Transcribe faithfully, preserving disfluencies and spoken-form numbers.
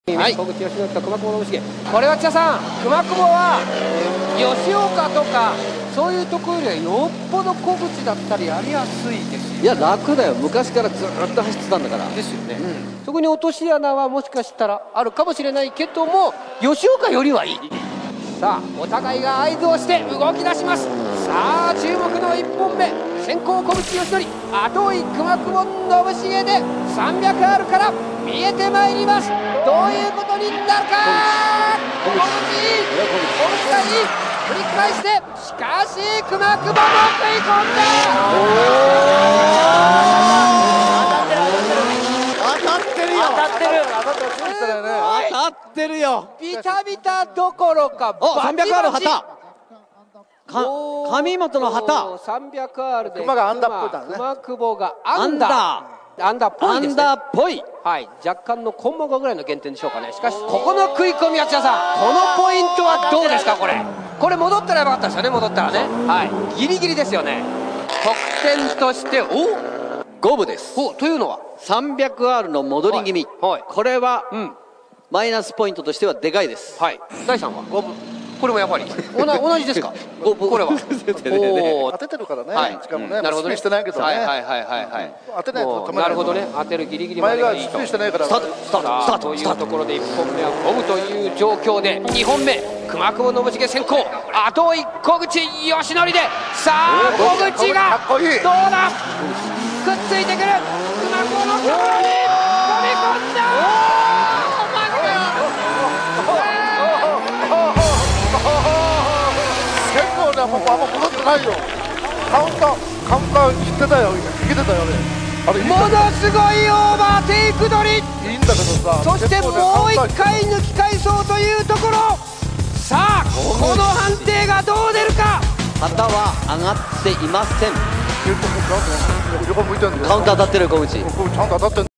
はい、小口義則と熊久保信繁。これは千田さん、熊久保は吉岡とかそういうところよりはよっぽど小口だったりやりやすいですよ。 いや楽だよ、昔からずっと走ってたんだから。 ですよね、うん、そこに落とし穴はもしかしたらあるかもしれないけども、吉岡よりはいい。さあお互いが合図をして動き出します。さあ注目のいっぽんめ、先行小口義則、後追い熊久保信繁で さんびゃくアール から見えてまいります。どういうことになるか。小口小口がいい、繰り返して、しかし熊久保も食い込んだ。 当たってるよ、 当たってる当たってるよ。 ビタビタどころかおさんびゃくアール旗、上本の旗、 さんびゃくアール で熊がアンダーっぽいだね。 熊久保がアンダーアンダーっぽいですね。 アンダーっぽい、 はい、若干のコンマごぐらいの減点でしょうかね。しかしここの食い込みは千田さん、このポイントはどうですか。これこれ戻ったらやばかったですよね。戻ったらね、はい、ギリギリですよね。得点としてお五分です。 おというのはさんびゃくアール の戻り気味、 はいはい、 これは、 うん、 マイナスポイントとしてはでかいです。 はい、だいさんはごぶ、これもやっぱりおな同じですか。これはお当ててるからね、しかもね、 なるほどね、 してないけどね、 はいはいはいはい、 当てないと止めない。 なるほどね、当てるギリギリまでがいいと。 前がしてないから、 スタートスタートスタートというところでいっぽんめは五分という状況で、にほんめ熊久保信繁先行、後追い小口義則で、さあ小口がどうだ、くっついてくる、熊久保のところに飛び込んだ。 あんま戻ってないよ。カウンターカウンター切ってたよ、いけてたよね。あれものすごいオーバーテイク取り、 いいんだけどさ、 そしてもう一回抜き返そうというところ。さあこの判定がどう出るか。 旗は上がっていません。 横向いてるんだよ。 カウンター当たってる小口。 ちゃんと当たってる。